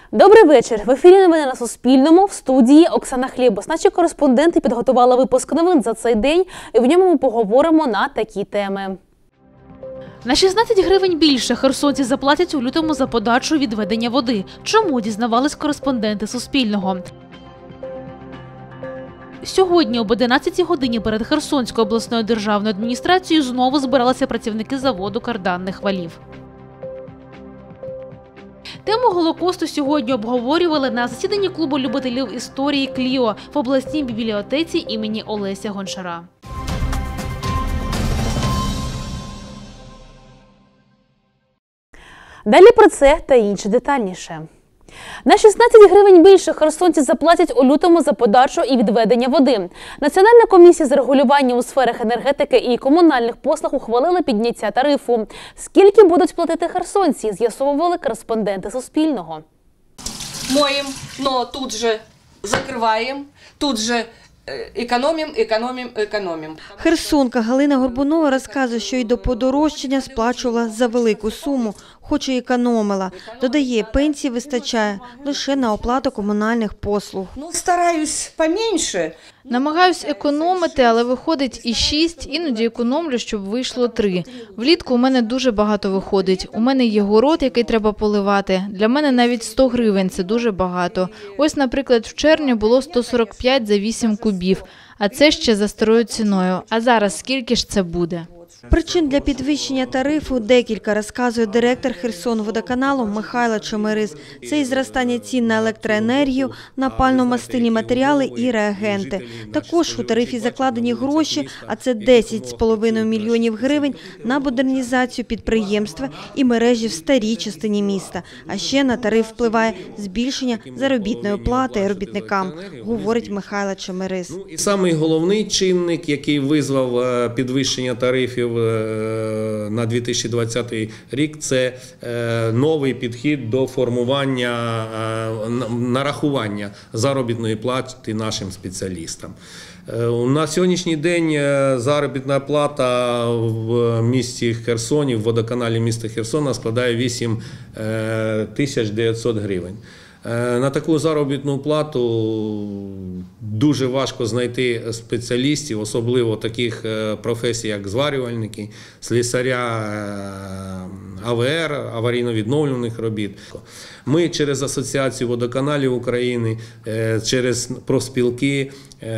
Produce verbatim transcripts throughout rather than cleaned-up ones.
Добрий вечір. В ефірі новини на Суспільному. В студії Оксана Хлєбос. Наші кореспонденти підготували випуск новин за цей день. І в ньому ми поговоримо на такі теми. На шістнадцять гривень більше херсонці заплатять у лютому за подачу відведення води. Чому, дізнавались кореспонденти Суспільного. Сьогодні об одинадцятій годині перед Херсонською обласною державною адміністрацією знову збиралися працівники заводу карданних валів. Тему Голокосту сьогодні обговорювали на засіданні клубу любителів історії «Кліо» в обласній бібліотеці імені Олеся Гончара. Далі про це та інше детальніше. На шістнадцять гривень більше херсонці заплатять у лютому за подачу і відведення води. Національна комісія з регулювання у сферах енергетики і комунальних послуг ухвалила підняття тарифу. Скільки будуть платити херсонці, з'ясовували кореспонденти Суспільного. Моем, но тут же закрываем, тут же економім, економім, економім. Херсонка Галина Горбунова розказує, що й до подорожчання сплачувала за велику суму, хоч і економила. Додає, пенсії вистачає лише на оплату комунальних послуг. Ну, стараюсь поменьше. Намагаюсь економити, але виходить і шість, іноді економлю, щоб вийшло три. Влітку у мене дуже багато виходить. У мене є город, який треба поливати. Для мене навіть сто гривень – це дуже багато. Ось, наприклад, в червні було сто сорок п'ять за вісім кубів, а це ще за старою ціною. А зараз скільки ж це буде? Причин для підвищення тарифу декілька, розказує директор Херсонводоканалу Михайло Чемерис. Це і зростання цін на електроенергію, на пально-мастильні матеріали і реагенти. Також у тарифі закладені гроші, а це десять з половиною мільйонів гривень на модернізацію підприємства і мережі в старій частині міста. А ще на тариф впливає збільшення заробітної плати робітникам, говорить Михайло Чемерис. І самий головний чинник, який визвав підвищення тарифів на дві тисячі двадцятий рік, це новий підхід до формування, нарахування заробітної плати нашим спеціалістам. На сьогоднішній день заробітна плата в місті Херсоні, в водоканалі міста Херсона складає вісім тисяч дев'ятсот гривень. На таку заробітну плату дуже важко знайти спеціалістів, особливо таких професій, як зварювальники, слесаря А В Р, аварійно-відновлюваних робіт. Ми через Асоціацію водоканалів України, через профспілки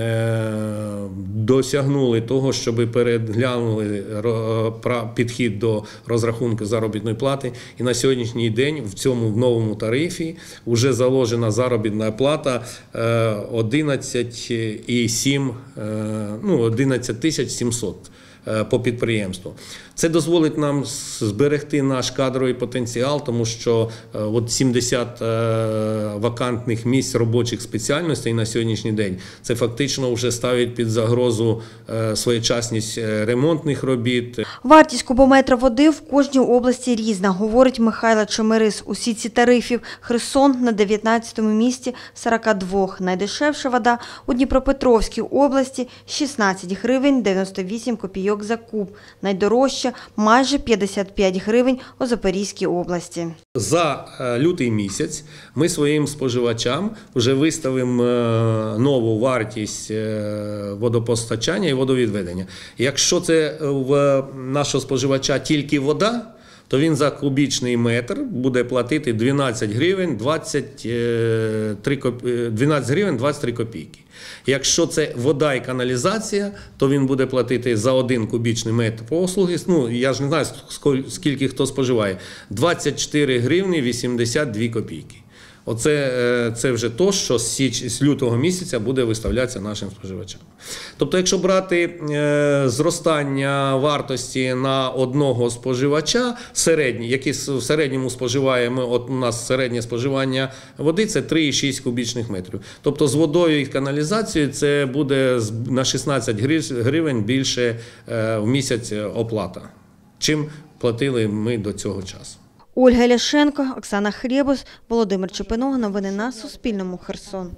досягнули того, щоб переглянули підхід до розрахунку заробітної плати. І на сьогоднішній день в цьому новому тарифі вже заложена заробітна плата одинадцять і сім, ну, одинадцять тисяч сімсот по підприємству. Це дозволить нам зберегти наш кадровий потенціал, тому що от сімдесят вакантних місць робочих спеціальностей на сьогоднішній день це фактично вже ставить під загрозу своєчасність ремонтних робіт. Вартість кубометра води в кожній області різна, говорить Михайло Чемерис. Усі ці тарифів Херсон на дев'ятнадцятому місці сорок два. Найдешевша вода у Дніпропетровській області шістнадцять гривень дев'яносто вісім копійок за куб. Найдорожча майже п'ятдесят п'ять гривень у Запорізькій області. За лютий місяць ми своїм споживачам вже виставимо нову вартість водопостачання і водовідведення. Якщо це в нашого споживача тільки вода, то він за кубічний метр буде платити дванадцять гривень двадцять три копійки. Якщо це вода і каналізація, то він буде платити за один кубічний метр послуги, ну я ж не знаю, скільки хто споживає, двадцять чотири гривні вісімдесят дві копійки. Оце це вже то, що з, з лютого місяця буде виставлятися нашим споживачам. Тобто, якщо брати е, зростання вартості на одного споживача, середній, який в середньому споживаємо, от у нас середнє споживання води – це три і шість кубічних метрів. Тобто з водою і каналізацією це буде на шістнадцять гривень більше е, в місяць оплата, чим платили ми до цього часу. Ольга Ляшенко, Оксана Хлєбос, Володимир Чепиног. Новини на Суспільному. Херсон.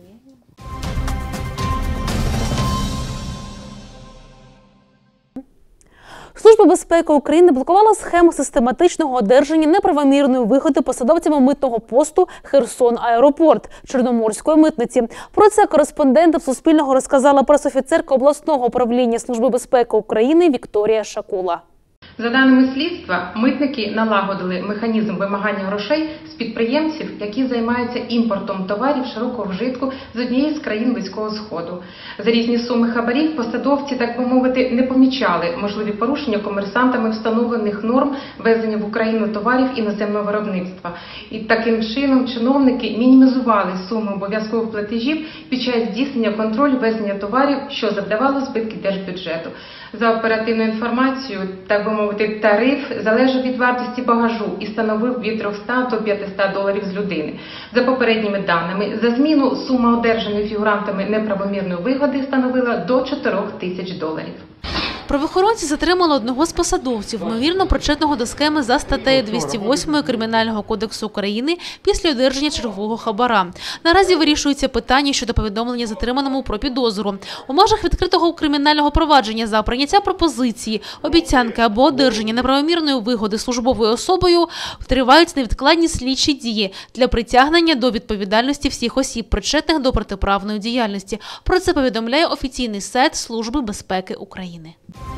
Служба безпеки України блокувала схему систематичного одержання неправомірної вигоди посадовцями митного посту Херсон-Аеропорт Чорноморської митниці. Про це кореспондентам Суспільного розказала пресофіцерка обласного управління Служби безпеки України Вікторія Шакула. За даними слідства, митники налагодили механізм вимагання грошей з підприємців, які займаються імпортом товарів широкого вжитку з однієї з країн Близького Сходу. За різні суми хабарів посадовці, так би мовити, не помічали можливі порушення комерсантами встановлених норм ввезення в Україну товарів іноземного виробництва. І таким чином чиновники мінімізували суми обов'язкових платежів під час здійснення контролю ввезення товарів, що завдавало збитки держбюджету. За оперативною інформацією, так би мовити, тариф залежав від вартості багажу і становив від трьохсот до п'ятисот доларів з людини. За попередніми даними, за зміну сума одержаної фігурантами неправомірної вигоди становила до чотирьох тисяч доларів. Правоохоронці затримали одного з посадовців, ймовірно причетного до схеми за статтею двісті восьмою Кримінального кодексу України після одержання чергового хабара. Наразі вирішується питання щодо повідомлення затриманому про підозру. У межах відкритого кримінального провадження за прийняття пропозиції, обіцянки або одержання неправомірної вигоди службовою особою тривають невідкладні слідчі дії для притягнення до відповідальності всіх осіб, причетних до протиправної діяльності. Про це повідомляє офіційний сайт Служби безпеки України.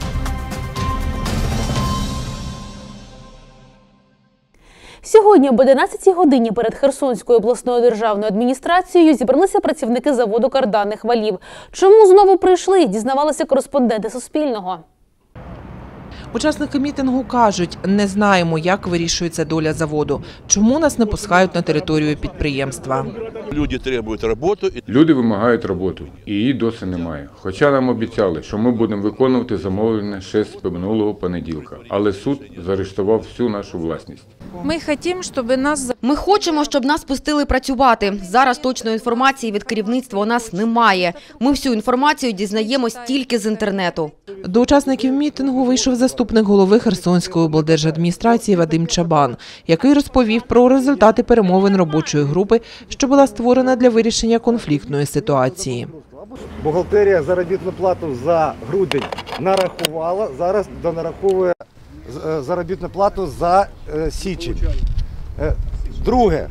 Сьогодні об одинадцятій годині перед Херсонською обласною державною адміністрацією зібралися працівники заводу карданних валів. Чому знову прийшли, дізнавалися кореспонденти Суспільного. Учасники мітингу кажуть, не знаємо, як вирішується доля заводу. Чому нас не пускають на територію підприємства? Люди требують роботу. Люди вимагають роботу, і її досі немає. Хоча нам обіцяли, що ми будемо виконувати замовлення ще з минулого понеділка. Але суд заарештував всю нашу власність. Ми хочемо, щоб нас... Ми хочемо, щоб нас пустили працювати. Зараз точної інформації від керівництва у нас немає. Ми всю інформацію дізнаємось тільки з інтернету. До учасників мітингу вийшов заступник голови Херсонської облдержадміністрації Вадим Чабан, який розповів про результати перемовин робочої групи, що була створена для вирішення конфліктної ситуації. Бухгалтерія заробітну плату за грудень нарахувала, зараз донараховує заробітну плату за січень. Друге,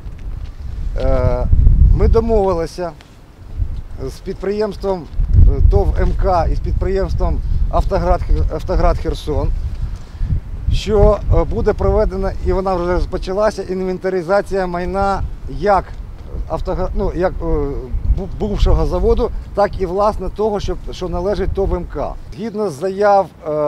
ми домовилися з підприємством ТОВ МК і з підприємством Автоград, Автоград Херсон, що буде проведена, і вона вже розпочалася, інвентаризація майна як, автоград, ну, як бувшого заводу, так і власне того, що, що належить ТОВ МК. Згідно з заяв,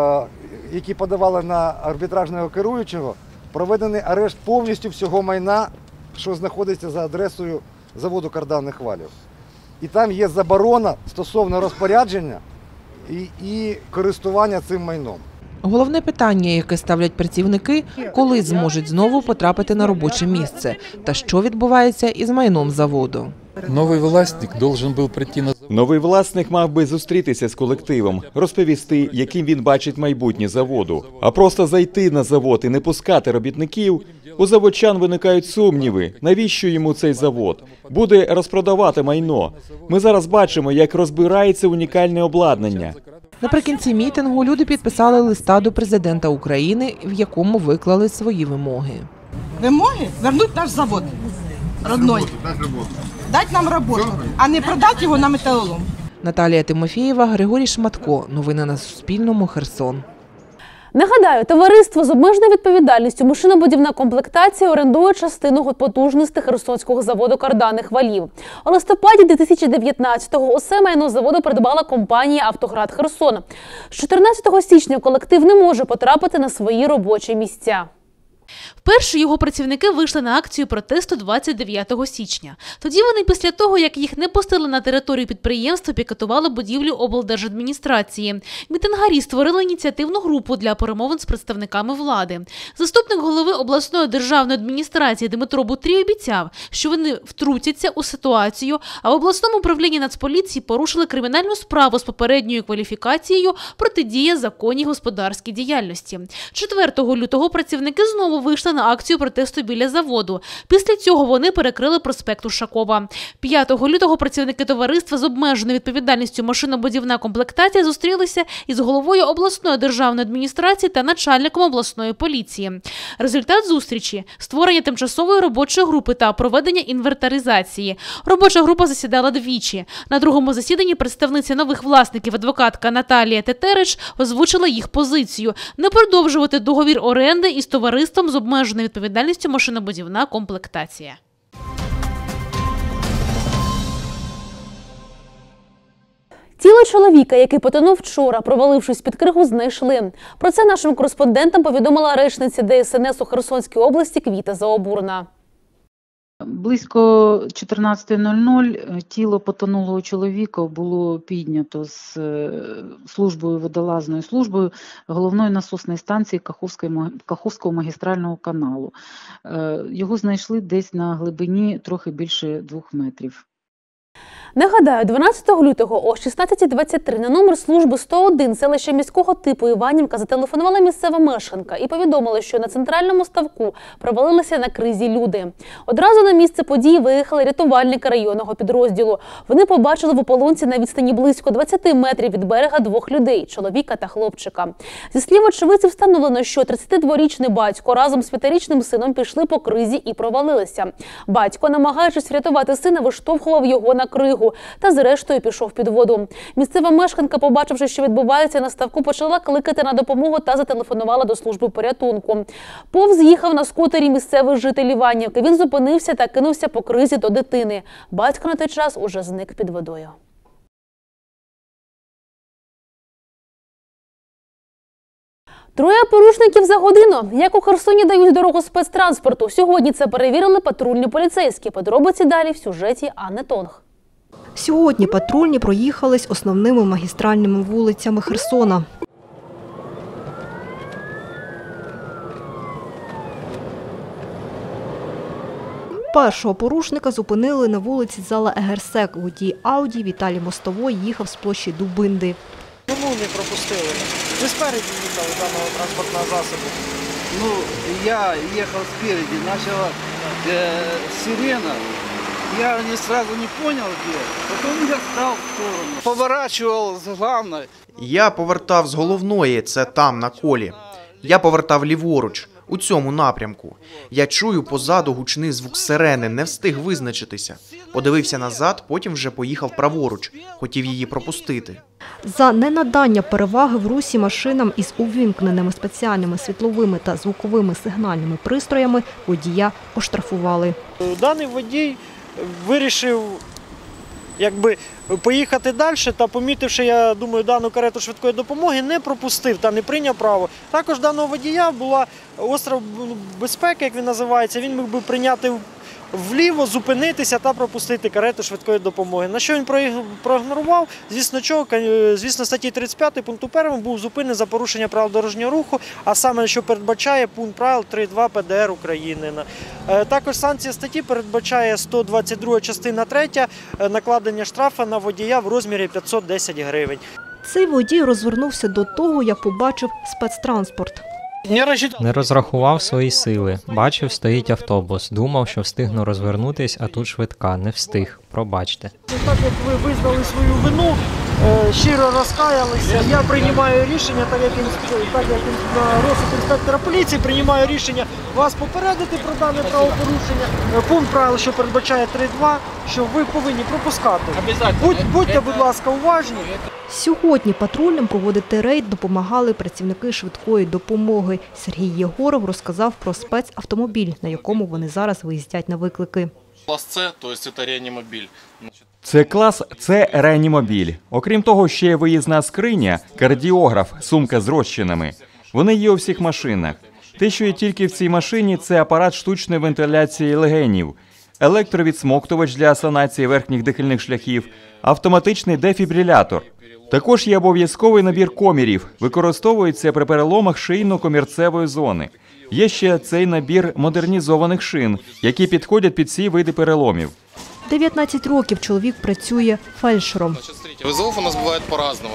які подавали на арбітражного керуючого, проведений арешт повністю всього майна, що знаходиться за адресою заводу карданних валів. І там є заборона стосовно розпорядження і, і користування цим майном. Головне питання, яке ставлять працівники, коли зможуть знову потрапити на робоче місце та що відбувається із майном заводу. Новий власник должен був прийти на Новий власник мав би зустрітися з колективом, розповісти, яким він бачить майбутнє заводу. А просто зайти на завод і не пускати робітників, у заводчан виникають сумніви, навіщо йому цей завод. Буде розпродавати майно. Ми зараз бачимо, як розбирається унікальне обладнання. Наприкінці мітингу люди підписали листа до президента України, в якому виклали свої вимоги. Вимоги? Вернуть наш завод родной. Дать нам роботу, а не продати його на металолом. Наталія Тимофієва, Григорій Шматко. Новини на Суспільному. Херсон. Нагадаю, товариство з обмеженою відповідальністю «Машинобудівна комплектація» орендує частину потужностей Херсонського заводу карданних валів. У листопаді дві тисячі дев'ятнадцятого усе майно заводу придбала компанія «Автоград Херсон». З чотирнадцятого січня колектив не може потрапити на свої робочі місця. Вперше його працівники вийшли на акцію протесту двадцять дев'ятого січня. Тоді вони після того, як їх не пустили на територію підприємства, пікетували будівлю облдержадміністрації. Мітингарі створили ініціативну групу для перемовин з представниками влади. Заступник голови обласної державної адміністрації Дмитро Бутрій обіцяв, що вони втрутяться у ситуацію, а в обласному управлінні Нацполіції порушили кримінальну справу з попередньою кваліфікацією «Протидія законній господарській діяльності». четвертого лютого працівники знову вийшли на акцію протесту біля заводу. Після цього вони перекрили проспект Ушакова. п'ятого лютого працівники товариства з обмеженою відповідальністю «Машинобудівна комплектація» зустрілися із головою обласної державної адміністрації та начальником обласної поліції. Результат зустрічі – створення тимчасової робочої групи та проведення інвентаризації. Робоча група засідала двічі. На другому засіданні представниця нових власників, адвокатка Наталія Тетерич, озвучила їх позицію – не продовжувати договір оренди із товариством з обмеженою відповідальністю «Машинобудівна комплектація». Тіло чоловіка, який потонув вчора, провалившись під кригу, знайшли. Про це нашим кореспондентам повідомила речниця Де Ес Ен Ес у Херсонській області Квіта Заобурна. Близько чотирнадцятої нуль нуль тіло потонулого чоловіка було піднято з службою, водолазною службою головної насосної станції Каховського магістрального каналу. Його знайшли десь на глибині трохи більше двох метрів. Нагадаю, дванадцятого лютого о шістнадцятій двадцять три на номер служби сто один селища міського типу Іванівка зателефонувала місцева мешканка і повідомила, що на центральному ставку провалилися на кризі люди. Одразу на місце події виїхали рятувальники районного підрозділу. Вони побачили в ополонці на відстані близько двадцяти метрів від берега двох людей – чоловіка та хлопчика. Зі слів очевидців встановлено, що тридцятидворічний батько разом з п'ятирічним сином пішли по кризі і провалилися. Батько, намагаючись врятувати сина, виштовхував його на кригу та зрештою пішов під воду. Місцева мешканка, побачивши, що відбувається на ставку, почала кликати на допомогу та зателефонувала до служби порятунку. Повз їхав на скутері місцевий житель Іванівки. Він зупинився та кинувся по кризі до дитини. Батько на той час уже зник під водою. Троє порушників за годину. Як у Херсоні дають дорогу спецтранспорту? Сьогодні це перевірили патрульні поліцейські. Подробиці далі в сюжеті Анни Тонг. Сьогодні патрульні проїхались основними магістральними вулицями Херсона. Першого порушника зупинили на вулиці Зала Егерсек. Водій Ауді Віталій Мостовой їхав з площі Дубинди. Чому не пропустили? Ви спереді їхали даного транспортного засобу. Ну, я ехал спереди, начала э, сирена. Я не сразу не понял, где. Потом я стал в сторону. Поворачивал с главной. Я повертав з головної, це там, на колі. Я повертав ліворуч, у цьому напрямку. Я чую позаду гучний звук сирени, не встиг визначитися. Подивився назад, потім вже поїхав праворуч, хотів її пропустити. За ненадання переваги в русі машинам із увімкненими спеціальними світловими та звуковими сигнальними пристроями водія оштрафували. Даний водій вирішив якби поїхати далі та, помітивши, я думаю, дану карету швидкої допомоги, не пропустив та не прийняв право. Також даного водія була остров безпеки, як він називається, він міг би прийняти вліво, зупинитися та пропустити карету швидкої допомоги. На що він проігнорував? Звісно, чого, звісно, статті тридцять п'ять пункту першого був зупинений за порушення правил дорожнього руху, а саме, що передбачає пункт правил три два Пе Де Ер України. Також санкція статті передбачає сто двадцять друга частина третя накладення штрафу на водія в розмірі п'ятсот десять гривень. Цей водій розвернувся до того, як побачив спецтранспорт. Не розрахував свої сили. Бачив, стоїть автобус. Думав, що встигну розвернутись, а тут швидка. Не встиг. Пробачте. Так як ви визнали свою вину, щиро розкаялися, я приймаю рішення, так як, так як на розсуд інспектора поліції, приймаю рішення вас попередити про дане правопорушення. Пункт правил, що передбачає три два, що ви повинні пропускати. Будь, будьте, будь ласка, уважні. Сьогодні патрульним проводити рейд допомагали працівники швидкої допомоги. Сергій Єгоров розказав про спецавтомобіль, на якому вони зараз виїздять на виклики. Клас С, тобто це реанімобіль. Це клас С реанімобіль. Окрім того, ще є виїзна скриня, кардіограф, сумка з розчинами. Вони є у всіх машинах. Те, що є тільки в цій машині, це апарат штучної вентиляції легенів, електровідсмоктувач для санації верхніх дихальних шляхів, автоматичний дефібрилятор. Також є обов'язковий набір комірів, використовується при переломах шийно-комірцевої зони. Є ще цей набір модернізованих шин, які підходять під ці види переломів. дев'ятнадцять років чоловік працює фельдшером. Визов у нас буває по-разному.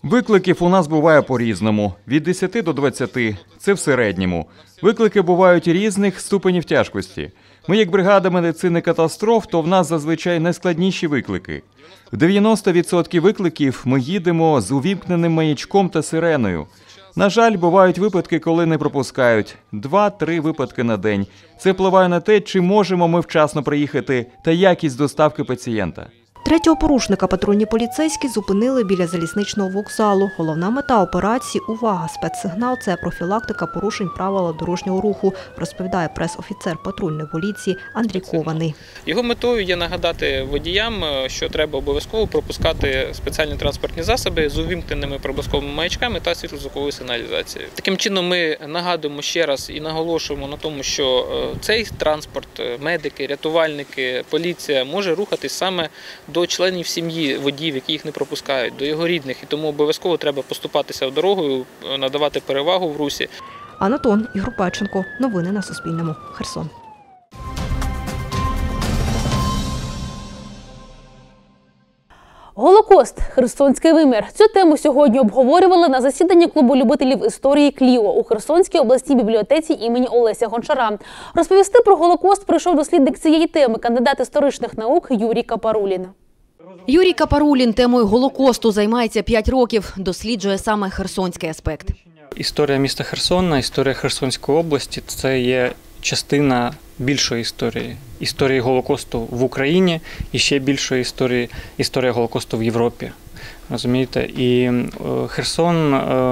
Викликів у нас буває по-різному – від десяти до двадцяти. Це в середньому. Виклики бувають різних ступенів тяжкості. Ми, як бригада медицини катастроф, то в нас зазвичай найскладніші виклики. В дев'яносто відсотків викликів ми їдемо з увімкненим маячком та сиреною. На жаль, бувають випадки, коли не пропускають. Два-три випадки на день. Це впливає на те, чи можемо ми вчасно приїхати та якість доставки пацієнта. Третього порушника патрульні поліцейські зупинили біля залізничного вокзалу. Головна мета операції – увага, спецсигнал – це профілактика порушень правил дорожнього руху, розповідає прес-офіцер патрульної поліції Андрій Кований. Його метою є нагадати водіям, що треба обов'язково пропускати спеціальні транспортні засоби з увімкненими проблисковими маячками та світлозвуковою сигналізацією. Таким чином ми нагадуємо ще раз і наголошуємо на тому, що цей транспорт, медики, рятувальники, поліція може рухатись саме до членів сім'ї водіїв, які їх не пропускають, до його рідних. І тому обов'язково треба поступатися дорогою, надавати перевагу в русі. Анатон Ігрупеченко. Новини на Суспільному. Херсон. Голокост – херсонський вимір. Цю тему сьогодні обговорювали на засіданні клубу любителів історії «Кліо» у Херсонській обласній бібліотеці імені Олеся Гончара. Розповісти про Голокост прийшов дослідник цієї теми, кандидат історичних наук Юрій Капарулін. Юрій Капарулін темою Голокосту займається п'ять років, досліджує саме херсонський аспект. Історія міста Херсона, історія Херсонської області – це є частина більшої історії. Історії Голокосту в Україні і ще більшої історії, історія Голокосту в Європі. Розумієте? І Херсон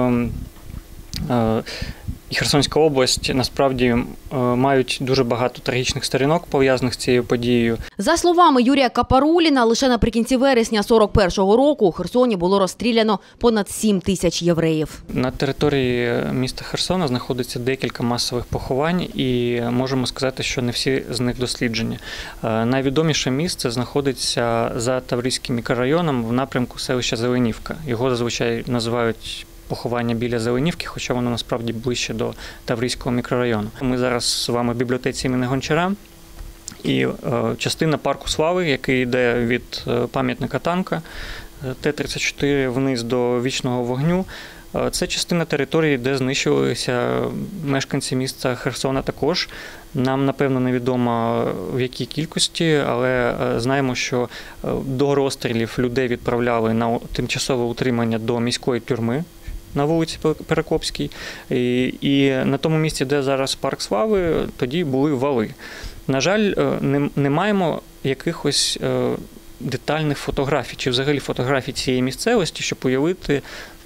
і Херсонська область насправді мають дуже багато трагічних сторінок, пов'язаних з цією подією. За словами Юрія Капаруліна, лише наприкінці вересня сорок першого року у Херсоні було розстріляно понад сім тисяч євреїв. На території міста Херсона знаходиться декілька масових поховань і можемо сказати, що не всі з них досліджені. Найвідоміше місце знаходиться за Таврійським мікрорайоном в напрямку селища Зеленівка. Його зазвичай називають поховання біля Зеленівки, хоча воно насправді ближче до Таврійського мікрорайону. Ми зараз з вами в бібліотеці імені Гончара, і е, частина парку Слави, який йде від е, пам'ятника танка Т тридцять чотири вниз до Вічного вогню, е, це частина території, де знищувалися мешканці міста Херсона також. Нам, напевно, невідомо в якій кількості, але знаємо, що до розстрілів людей відправляли на тимчасове утримання до міської тюрми на вулиці Перекопській. І, і на тому місці, де зараз парк Слави, тоді були вали. На жаль, не, не маємо якихось детальних фотографій, чи взагалі фотографій цієї місцевості, щоб уявити,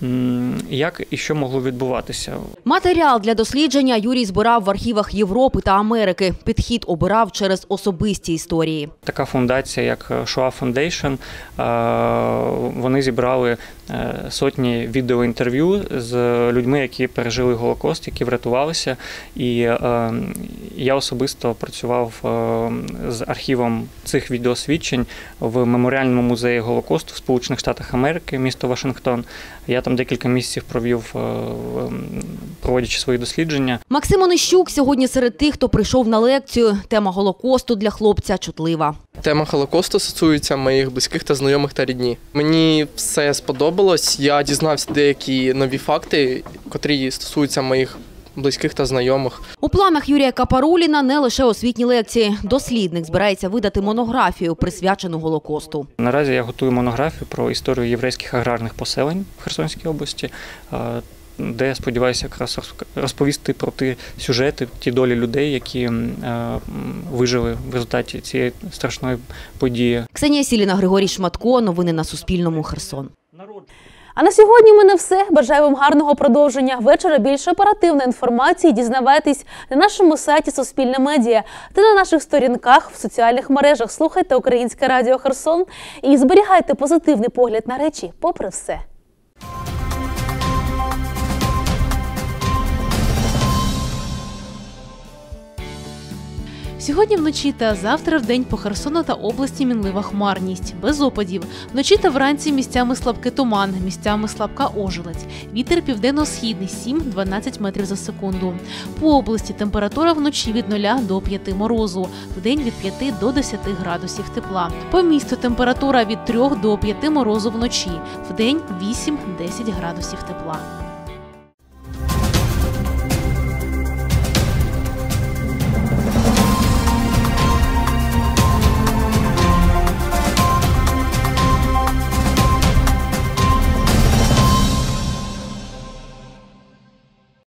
як і що могло відбуватися. Матеріал для дослідження Юрій збирав в архівах Європи та Америки. Підхід обирав через особисті історії. Така фундація, як Shoah Foundation, вони зібрали сотні відеоінтерв'ю з людьми, які пережили Голокост, які врятувалися. І я особисто працював з архівом цих відеосвідчень в Меморіальному музеї Голокосту в Сполучених Штатах Америки, місто Вашингтон. Я там декілька місяців провів, проводячи свої дослідження. Максим Онищук сьогодні серед тих, хто прийшов на лекцію. Тема Голокосту для хлопця чутлива. Тема Голокосту стосується моїх близьких та знайомих та рідні. Мені все сподобалось, я дізнався деякі нові факти, котрі стосуються моїх близьких та знайомих. У планах Юрія Капаруліна не лише освітні лекції. Дослідник збирається видати монографію, присвячену Голокосту. Наразі я готую монографію про історію єврейських аграрних поселень в Херсонській області, де я сподіваюся якраз розповісти про ті сюжети, ті долі людей, які вижили в результаті цієї страшної події. Ксенія Сіліна, Григорій Шматко. Новини на Суспільному. Херсон. А на сьогодні в мене все. Бажаю вам гарного продовження. Вечора більше оперативної інформації дізнавайтесь на нашому сайті Суспільне медіа та на наших сторінках в соціальних мережах. Слухайте Українське радіо Херсон і зберігайте позитивний погляд на речі попри все. Сьогодні вночі та завтра вдень по Херсону та області мінлива хмарність, без опадів. Вночі та вранці місцями слабкий туман, місцями слабка ожеледь. Вітер південно-східний сім-дванадцять метрів за секунду. По області температура вночі від нуля до п'яти морозу, вдень від п'яти до десяти градусів тепла. По місту температура від трьох до п'яти морозу вночі, вдень вісім-десять градусів тепла.